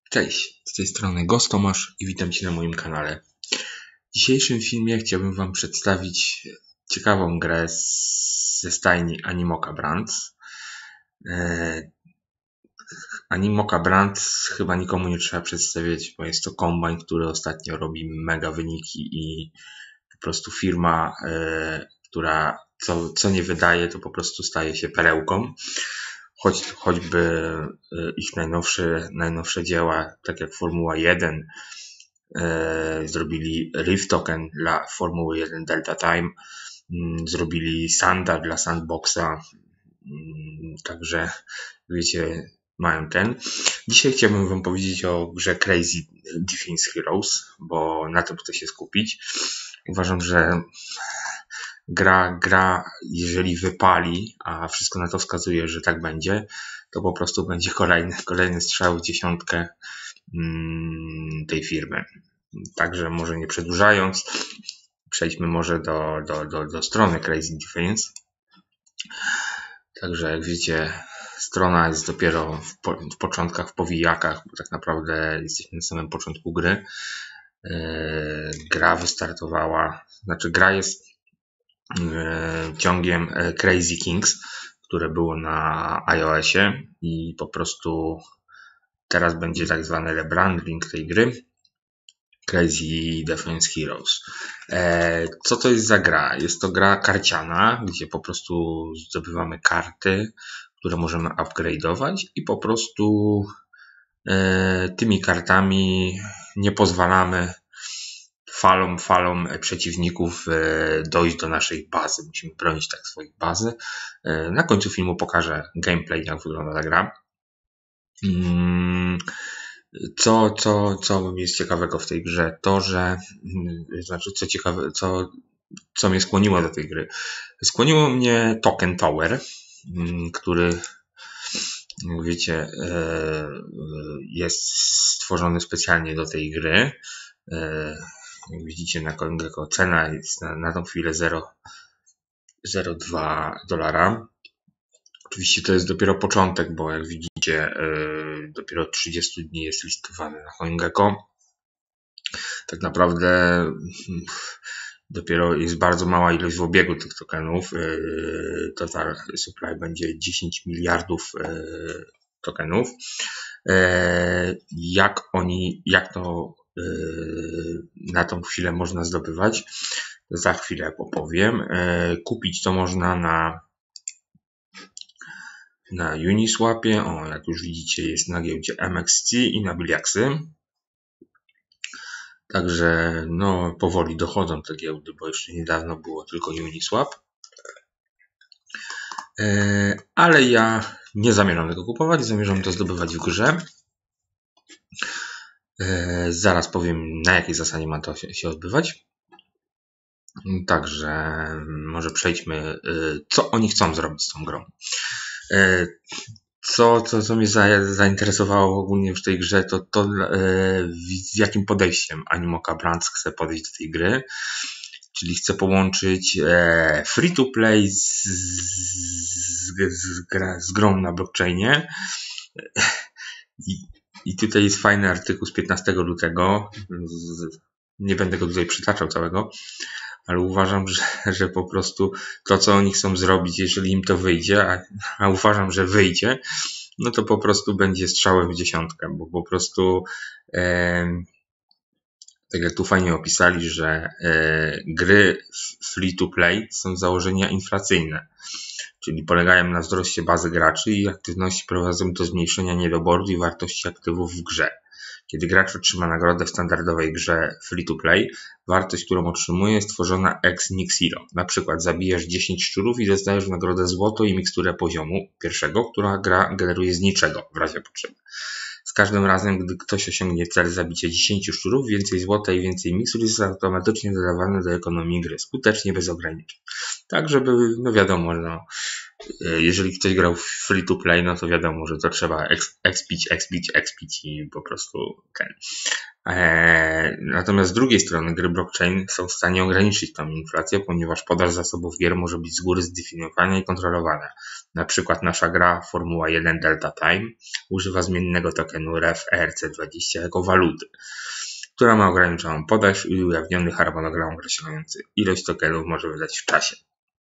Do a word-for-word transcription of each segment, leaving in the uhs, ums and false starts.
Cześć, z tej strony Ghost Tomasz i witam Cię na moim kanale. W dzisiejszym filmie chciałbym Wam przedstawić ciekawą grę z, ze stajni Animoca Brands. E, Animoca Brands chyba nikomu nie trzeba przedstawiać, bo jest to kombajn, który ostatnio robi mega wyniki i po prostu firma, e, która co, co nie wydaje, to po prostu staje się perełką. Choć, choćby ich najnowsze, najnowsze dzieła, tak jak Formuła jeden, e, zrobili Rift Token dla Formuły jeden Delta Time, m, zrobili Sanda dla Sandboxa, m, także wiecie, mają ten. Dzisiaj chciałbym Wam powiedzieć o grze Crazy Defense Heroes, bo na tym chcę się skupić. Uważam, że Gra, gra, jeżeli wypali, a wszystko na to wskazuje, że tak będzie, to po prostu będzie kolejny, kolejny strzał w dziesiątkę mm, tej firmy. Także może nie przedłużając, przejdźmy może do, do, do, do strony Crazy Defense. Także jak widzicie, strona jest dopiero w, po, w początkach, w powijakach, bo tak naprawdę jesteśmy na samym początku gry. Yy, gra wystartowała, znaczy gra jest ciągiem Crazy Kings, które było na iOSie i po prostu teraz będzie tak zwany rebranding tej gry, Crazy Defense Heroes. Co to jest za gra? Jest to gra karciana, gdzie po prostu zdobywamy karty, które możemy upgrade'ować i po prostu tymi kartami nie pozwalamy falą, falą przeciwników dojść do naszej bazy. Musimy bronić tak swojej bazy. Na końcu filmu pokażę gameplay, jak wygląda ta gra. Co, co, co jest ciekawego w tej grze? To, że znaczy co ciekawe, co, co mnie skłoniło do tej gry. Skłoniło mnie Token Tower, który, jak wiecie, jest stworzony specjalnie do tej gry. Jak widzicie na CoinGecko cena jest na, na tą chwilę zero przecinek dwa dolara. Oczywiście to jest dopiero początek, bo jak widzicie yy, dopiero od trzydziestu dni jest listowany na CoinGecko. Tak naprawdę yy, dopiero jest bardzo mała ilość w obiegu tych tokenów. Yy, total supply będzie dziesięć miliardów yy, tokenów. Yy, jak oni, jak to na tą chwilę można zdobywać, za chwilę opowiem. Kupić to można na na Uniswapie, o jak już widzicie jest na giełdzie M X C i na Biliaksy. Także no powoli dochodzą te giełdy, bo jeszcze niedawno było tylko Uniswap. Ale ja nie zamierzam tego kupować, zamierzam to zdobywać w grze. Zaraz powiem, na jakiej zasadzie ma to się, się odbywać. Także może przejdźmy, co oni chcą zrobić z tą grą. Co, co, co mnie zainteresowało ogólnie w tej grze, to to, z jakim podejściem Animoca Brands chce podejść do tej gry. Czyli chce połączyć free to play z, z, z, z grą na blockchainie. I I tutaj jest fajny artykuł z piętnastego lutego. Nie będę go tutaj przytaczał całego, ale uważam, że, że po prostu to, co oni chcą zrobić, jeżeli im to wyjdzie, a, a uważam, że wyjdzie, no to po prostu będzie strzałem w dziesiątkę, bo po prostu e, tak jak tu fajnie opisali, że e, gry free to play są z założenia inflacyjne, czyli polegają na wzroście bazy graczy i aktywności prowadzą do zmniejszenia niedoboru i wartości aktywów w grze. Kiedy gracz otrzyma nagrodę w standardowej grze free-to-play, wartość, którą otrzymuje, jest tworzona ex nihilo. Na przykład zabijasz dziesięć szczurów i dostajesz nagrodę złoto i miksturę poziomu pierwszego, która gra generuje z niczego w razie potrzeby. Z każdym razem, gdy ktoś osiągnie cel zabicia dziesięciu szczurów, więcej złota i więcej mikstur jest automatycznie dodawane do ekonomii gry, skutecznie bez ograniczeń. Tak, żeby, no wiadomo, no, Jeżeli ktoś grał w free to play, no to wiadomo, że to trzeba expić, expić, expić i po prostu ten. Eee, natomiast z drugiej strony gry blockchain są w stanie ograniczyć tą inflację, ponieważ podaż zasobów gier może być z góry zdefiniowana i kontrolowana. Na przykład nasza gra Formuła jeden Delta Time używa zmiennego tokenu R E F E R C dwadzieścia jako waluty, która ma ograniczoną podaż i ujawniony harmonogram określający ilość tokenów może wydać w czasie.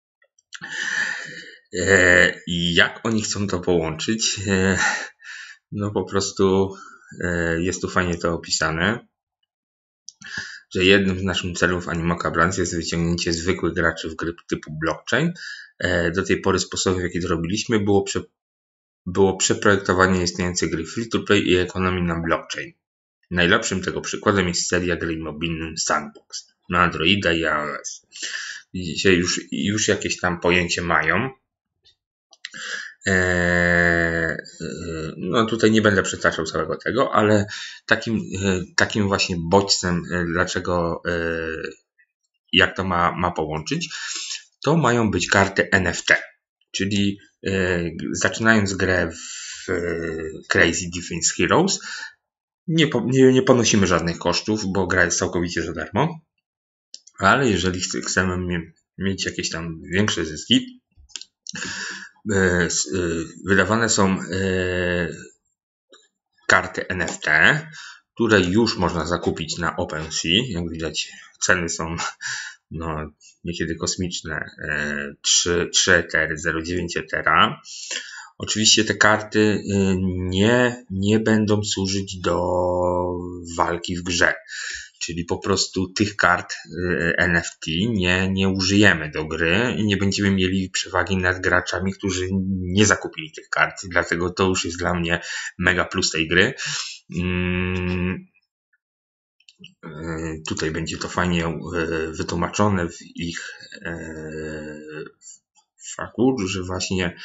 I jak oni chcą to połączyć? No po prostu jest tu fajnie to opisane, że jednym z naszych celów Animoca Brands jest wyciągnięcie zwykłych graczy w gry typu blockchain. Do tej pory sposobem, w jaki to robiliśmy, było, prze, było przeprojektowanie istniejącej gry free-to-play i ekonomii na blockchain. Najlepszym tego przykładem jest seria gry mobilnym Sandbox na Androida i iOS. Widzicie, już, już jakieś tam pojęcie mają. No tutaj nie będę przytaczał całego tego, ale takim, takim właśnie bodźcem, dlaczego, jak to ma, ma połączyć, to mają być karty N F T, czyli zaczynając grę w Crazy Defense Heroes nie, nie, nie ponosimy żadnych kosztów, bo gra jest całkowicie za darmo, ale jeżeli chcemy mieć jakieś tam większe zyski, wydawane są karty N F T, które już można zakupić na OpenSea. Jak widać, ceny są no, niekiedy kosmiczne. trzy etery, zero przecinek dziewięć etera. Oczywiście te karty nie, nie będą służyć do walki w grze. Czyli po prostu tych kart N F T nie, nie użyjemy do gry i nie będziemy mieli przewagi nad graczami, którzy nie zakupili tych kart. Dlatego to już jest dla mnie mega plus tej gry. Hmm. Tutaj będzie to fajnie wytłumaczone w ich faku, że właśnie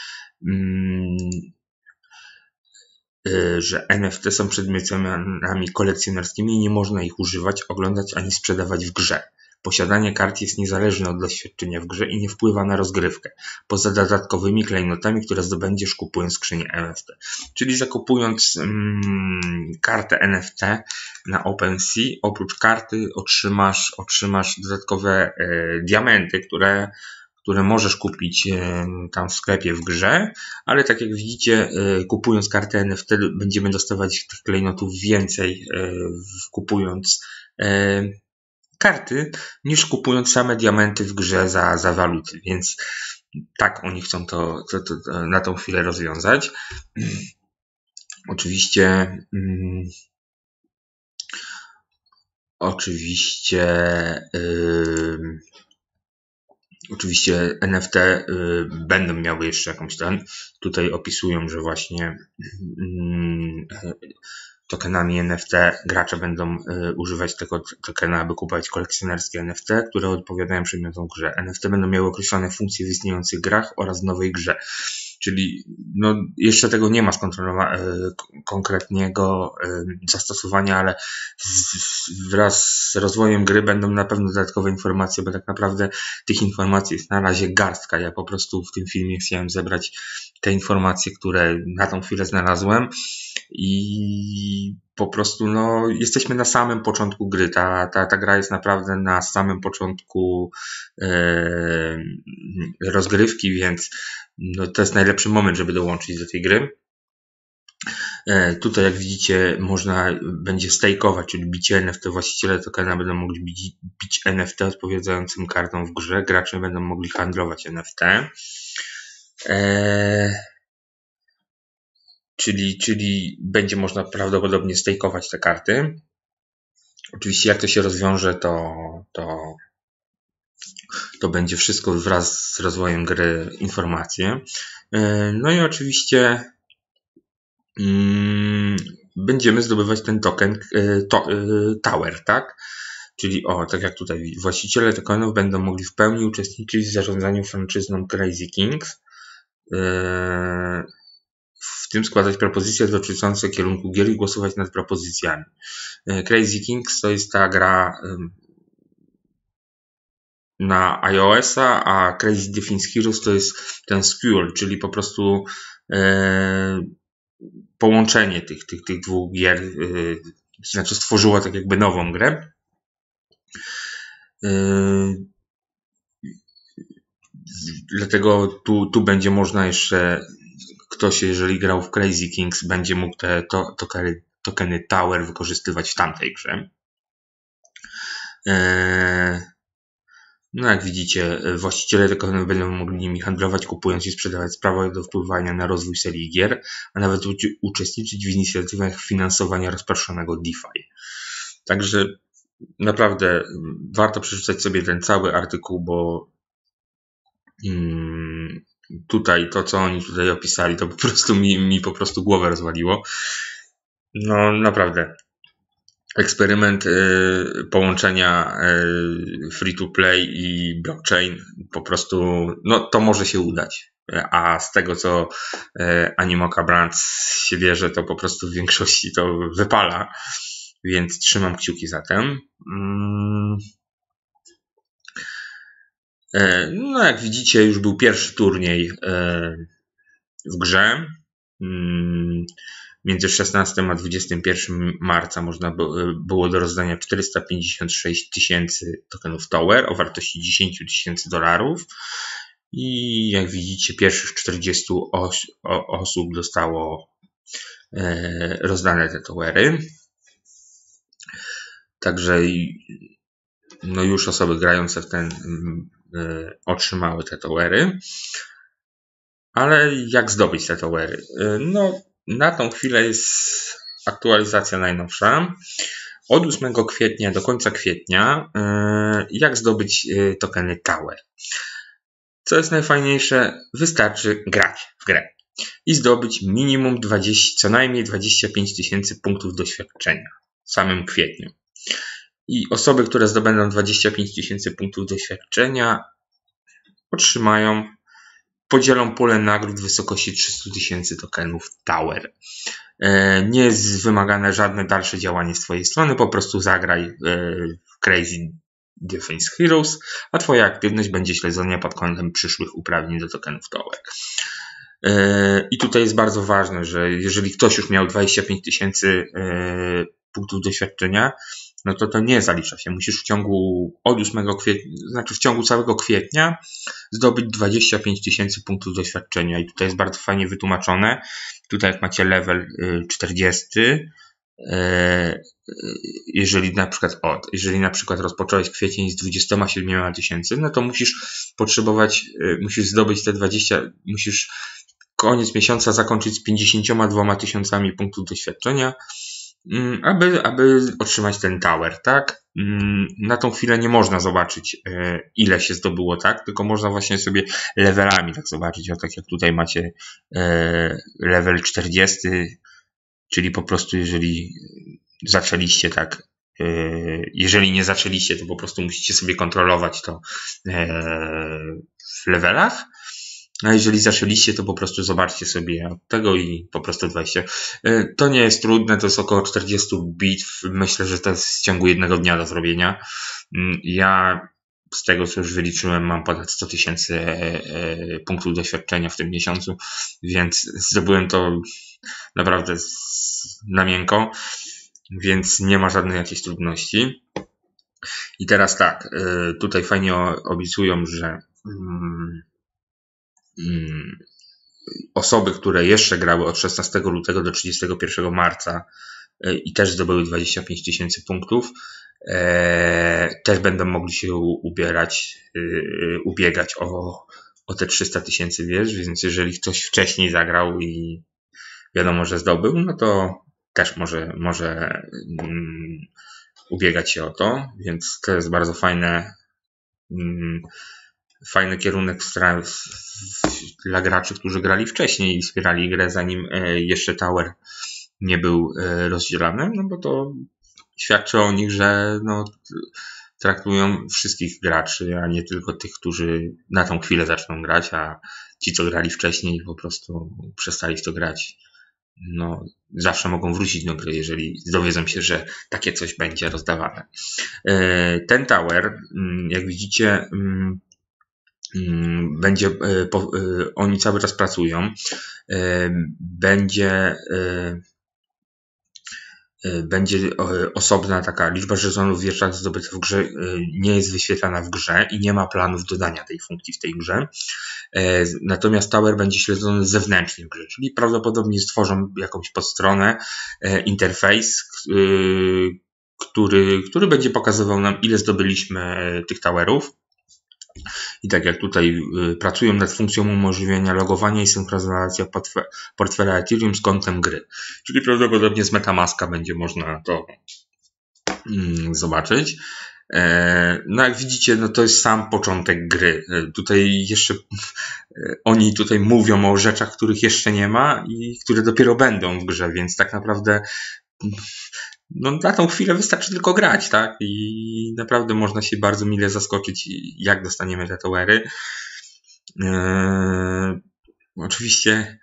że N F T są przedmiotami kolekcjonerskimi i nie można ich używać, oglądać ani sprzedawać w grze. Posiadanie kart jest niezależne od doświadczenia w grze i nie wpływa na rozgrywkę, poza dodatkowymi klejnotami, które zdobędziesz kupując skrzynię N F T. Czyli zakupując mm, kartę N F T na OpenSea, oprócz karty otrzymasz, otrzymasz dodatkowe e, diamenty, które które możesz kupić tam w sklepie w grze, ale tak jak widzicie, kupując kartę N F T będziemy dostawać tych klejnotów więcej kupując karty, niż kupując same diamenty w grze za, za waluty, więc tak oni chcą to, to, to na tą chwilę rozwiązać. Oczywiście mm, oczywiście yy, Oczywiście N F T y, będą miały jeszcze jakąś ten. Tutaj opisują, że właśnie y, tokenami N F T gracze będą y, używać tego tokena, aby kupować kolekcjonerskie N F T, które odpowiadają przedmiotom w grze. N F T będą miały określone funkcje w istniejących grach oraz nowej grze. Czyli no, jeszcze tego nie ma skontrolowanego konkretnego zastosowania, ale z, wraz z rozwojem gry będą na pewno dodatkowe informacje, bo tak naprawdę tych informacji jest na razie garstka. Ja po prostu w tym filmie chciałem zebrać te informacje, które na tą chwilę znalazłem i po prostu no, jesteśmy na samym początku gry. Ta, ta, ta gra jest naprawdę na samym początku e, rozgrywki, więc no, to jest najlepszy moment, żeby dołączyć do tej gry. E, tutaj jak widzicie można będzie stake'ować, czyli bicie N F T. Właściciele tokena będą mogli bić, bić N F T odpowiadającym kartom w grze. Gracze będą mogli handlować N F T. E, czyli, czyli będzie można prawdopodobnie stake'ować te karty. Oczywiście jak to się rozwiąże, to, to, to będzie wszystko wraz z rozwojem gry informacje. No i oczywiście mm, będziemy zdobywać ten token to, Tower, tak? Czyli o, tak jak tutaj właściciele tokenów będą mogli w pełni uczestniczyć w zarządzaniu franczyzną Crazy Kings. W tym składać propozycje dotyczące kierunku gier i głosować nad propozycjami. Crazy Kings to jest ta gra na iOS-a, a Crazy Defense Heroes to jest ten Squall, czyli po prostu e, połączenie tych, tych, tych dwóch gier, e, znaczy stworzyło tak jakby nową grę. E, dlatego tu, tu będzie można jeszcze, ktoś jeżeli grał w Crazy Kings, będzie mógł te to, tokeny, tokeny Tower wykorzystywać w tamtej grze. E, No jak widzicie, właściciele tokenów będą mogli nimi handlować, kupując i sprzedawać prawo do wpływania na rozwój serii gier, a nawet uczestniczyć w inicjatywach finansowania rozproszonego DeFi. Także naprawdę warto przeczytać sobie ten cały artykuł, bo hmm, tutaj to, co oni tutaj opisali, to po prostu mi, mi po prostu głowę rozwaliło. No naprawdę. Eksperyment y, połączenia y, free-to-play i blockchain po prostu, no to może się udać. A z tego, co y, Animoca Brands się bierze, to po prostu w większości to wypala. Więc trzymam kciuki za tym. Mm. Y, no jak widzicie, już był pierwszy turniej y, w grze. Y, Między szesnastym a dwudziestym pierwszym marca można było do rozdania czterysta pięćdziesiąt sześć tysięcy tokenów Tower o wartości dziesięć tysięcy dolarów. I jak widzicie, pierwszych czterdzieści os osób dostało e, rozdane te Towery. Także no już osoby grające w ten e, otrzymały te Towery. Ale jak zdobyć te Towery? E, no na tą chwilę jest aktualizacja najnowsza. Od ósmego kwietnia do końca kwietnia jak zdobyć tokeny Tower. Co jest najfajniejsze, wystarczy grać w grę i zdobyć minimum dwadzieścia, co najmniej dwadzieścia pięć tysięcy punktów doświadczenia w samym kwietniu. I osoby, które zdobędą dwadzieścia pięć tysięcy punktów doświadczenia, otrzymają podzielą pulę nagród w wysokości trzysta tysięcy tokenów Tower. Nie jest wymagane żadne dalsze działanie z Twojej strony, po prostu zagraj w Crazy Defense Heroes, a Twoja aktywność będzie śledzona pod kątem przyszłych uprawnień do tokenów Tower. I tutaj jest bardzo ważne, że jeżeli ktoś już miał dwadzieścia pięć tysięcy punktów doświadczenia, no to to nie zalicza się. Musisz w ciągu od ósmego kwietnia, znaczy w ciągu całego kwietnia zdobyć dwadzieścia pięć tysięcy punktów doświadczenia i tutaj jest bardzo fajnie wytłumaczone. Tutaj jak macie level czterdziesty, jeżeli na przykład od, jeżeli na przykład rozpocząłeś kwiecień z dwudziestoma siedmioma tysięcy, no to musisz potrzebować, musisz zdobyć te dwadzieścia, musisz koniec miesiąca zakończyć z pięćdziesięcioma dwoma tysiącami punktów doświadczenia, aby, aby otrzymać ten Tower, tak? Na tą chwilę nie można zobaczyć, ile się zdobyło, tak? Tylko można właśnie sobie levelami tak zobaczyć, o tak jak tutaj macie level czterdziesty, czyli po prostu jeżeli zaczęliście tak, jeżeli nie zaczęliście, to po prostu musicie sobie kontrolować to w levelach. A jeżeli zaczęliście, to po prostu zobaczcie sobie tego i po prostu dwadzieścia. To nie jest trudne, to jest około czterdzieści bitw. Myślę, że to jest w ciągu jednego dnia do zrobienia. Ja z tego, co już wyliczyłem, mam ponad sto tysięcy punktów doświadczenia w tym miesiącu, więc zdobyłem to naprawdę na miękko, więc nie ma żadnej jakiejś trudności. I teraz tak, tutaj fajnie obiecują, że osoby, które jeszcze grały od szesnastego lutego do trzydziestego pierwszego marca i też zdobyły dwadzieścia pięć tysięcy punktów, też będą mogli się ubierać, ubiegać o, o te trzysta tysięcy wież, więc jeżeli ktoś wcześniej zagrał i wiadomo, że zdobył, no to też może, może um, ubiegać się o to, więc to jest bardzo fajne, um, fajny kierunek dla graczy, którzy grali wcześniej i wspierali grę, zanim jeszcze Tower nie był rozdzielany, no bo to świadczy o nich, że no, traktują wszystkich graczy, a nie tylko tych, którzy na tą chwilę zaczną grać, a ci, co grali wcześniej, po prostu przestali w to grać no, zawsze mogą wrócić do gry, jeżeli dowiedzą się, że takie coś będzie rozdawane. Ten tower, jak widzicie, będzie, oni cały czas pracują, będzie będzie osobna taka liczba żetonów wieżach zdobytych w grze nie jest wyświetlana w grze i nie ma planów dodania tej funkcji w tej grze. Natomiast tower będzie śledzony zewnętrznie w grze, czyli prawdopodobnie stworzą jakąś podstronę, interfejs, który, który będzie pokazywał nam, ile zdobyliśmy tych towerów. I tak jak tutaj pracują nad funkcją umożliwienia logowania i synchronizacja portfela Ethereum z kontem gry. Czyli prawdopodobnie z MetaMaska będzie można to zobaczyć. No jak widzicie, no to jest sam początek gry. Tutaj jeszcze oni tutaj mówią o rzeczach, których jeszcze nie ma i które dopiero będą w grze, więc tak naprawdę no na tą chwilę wystarczy tylko grać, tak? I naprawdę można się bardzo mile zaskoczyć, jak dostaniemy te towery. Eee, oczywiście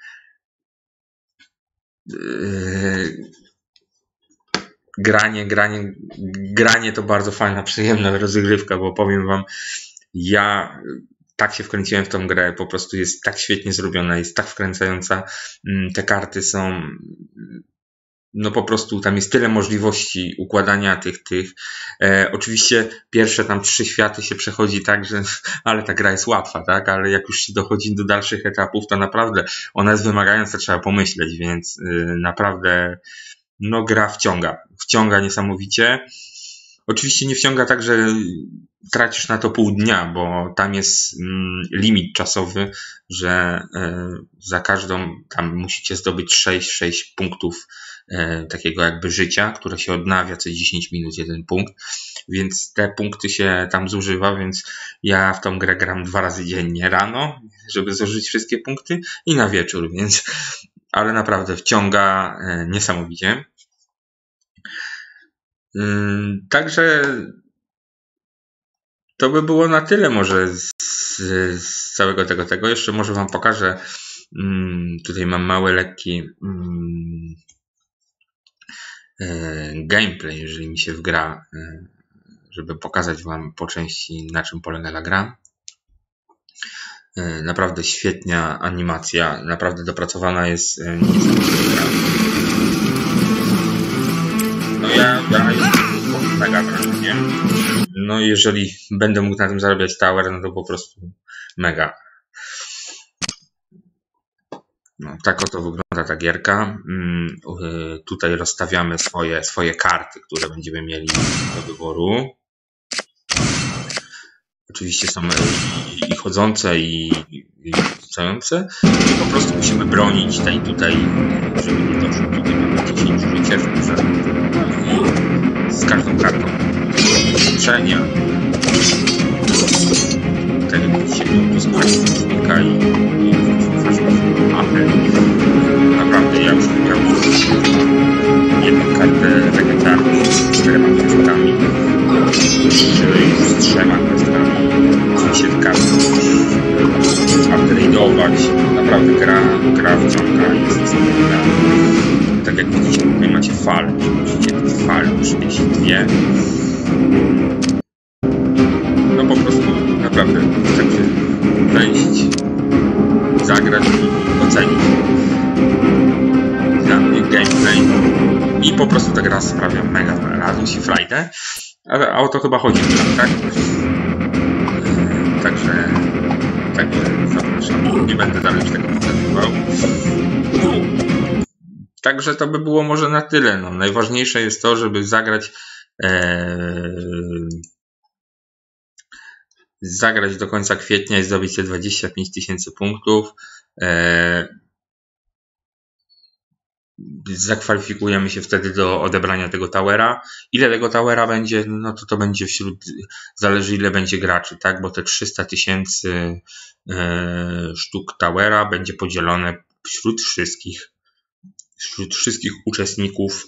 eee, granie, granie, granie to bardzo fajna, przyjemna rozgrywka, bo powiem wam, ja tak się wkręciłem w tą grę, po prostu jest tak świetnie zrobiona, jest tak wkręcająca, te karty są, no po prostu tam jest tyle możliwości układania tych, tych. E, oczywiście pierwsze tam trzy światy się przechodzi tak, że, ale ta gra jest łatwa, tak, ale jak już się dochodzi do dalszych etapów, to naprawdę ona jest wymagająca, trzeba pomyśleć, więc y, naprawdę no gra wciąga, wciąga niesamowicie. Oczywiście nie wciąga tak, że tracisz na to pół dnia, bo tam jest mm, limit czasowy, że y, za każdą tam musicie zdobyć sześć, sześć punktów y, takiego jakby życia, które się odnawia co dziesięć minut jeden punkt, więc te punkty się tam zużywa, więc ja w tą grę gram dwa razy dziennie rano, żeby zużyć wszystkie punkty i na wieczór, więc ale naprawdę wciąga y, niesamowicie. Y, także to by było na tyle może z, z całego tego tego. Jeszcze może wam pokażę. Hmm, tutaj mam mały, lekki hmm, e, gameplay, jeżeli mi się wgra, e, żeby pokazać wam po części, na czym polega ta gra. E, naprawdę świetna animacja, naprawdę dopracowana jest e, niesamowita. No ja, ja jestem mega wrażenie. No jeżeli będę mógł na tym zarabiać tower, no to po prostu mega. No, tak oto wygląda ta gierka. Tutaj rozstawiamy swoje, swoje karty, które będziemy mieli do wyboru. Oczywiście są i chodzące, i, i stojące. I po prostu musimy bronić tej tutaj, żeby nie doszło. Tutaj mamy dziesięć życia, z każdą kartą ulepszenia. Tak jak widzicie, tu sprawdź przeciwnika i, i mapę. Naprawdę ja już wybrałem jedną kartę legendarną z czterema gwiazdkami, czy z trzema gwiazdkami. Oczywiście te karty upgrade'ować. Naprawdę gra, gra wciąga, jest niesamowita. Tak jak widzicie, tutaj macie fale. Widzicie te fale trzydzieści dwa. No po prostu naprawdę wystarczy wejść, zagrać i ocenić. Dla mnie gameplay i po prostu ta gra sprawia mega radość i frajdę, ale o to chyba chodzi, tak? Także, także zapraszam, nie będę dalej już tego pokazywał. Także to by było może na tyle. No, najważniejsze jest to, żeby zagrać ee, zagrać do końca kwietnia i zdobyć te dwadzieścia pięć tysięcy punktów. E, zakwalifikujemy się wtedy do odebrania tego towera. Ile tego towera będzie? No to to będzie wśród, zależy ile będzie graczy, tak? Bo te trzysta tysięcy e, sztuk towera będzie podzielone wśród wszystkich, wśród wszystkich uczestników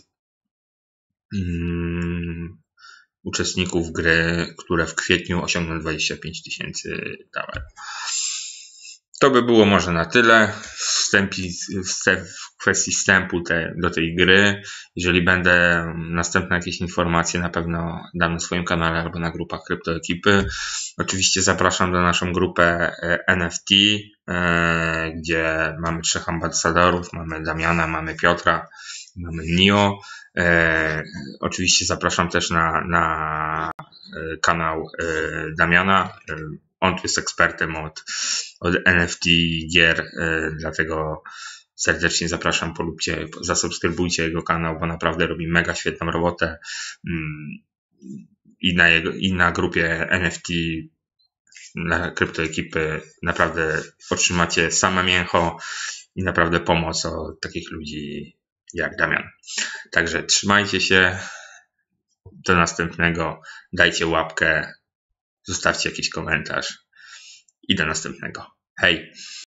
mm, uczestników gry, które w kwietniu osiągną dwadzieścia pięć tysięcy tower. To by było może na tyle. wstępi, wstęp, w kwestii wstępu te, do tej gry. Jeżeli będę następne jakieś informacje, na pewno dam na swoim kanale albo na grupach Kryptoekipy. Oczywiście zapraszam na naszą grupę N F T, gdzie mamy trzech ambasadorów, mamy Damiana, mamy Piotra, mamy Nio. E, oczywiście zapraszam też na, na kanał e, Damiana. E, on tu jest ekspertem od, od N F T gier, e, dlatego serdecznie zapraszam, polubcie, zasubskrybujcie jego kanał, bo naprawdę robi mega świetną robotę. Mm, i, na jego, I na grupie N F T na Kryptoekipy naprawdę otrzymacie same mięcho i naprawdę pomoc od takich ludzi jak Damian. Także trzymajcie się, do następnego, dajcie łapkę, zostawcie jakiś komentarz i do następnego. Hej!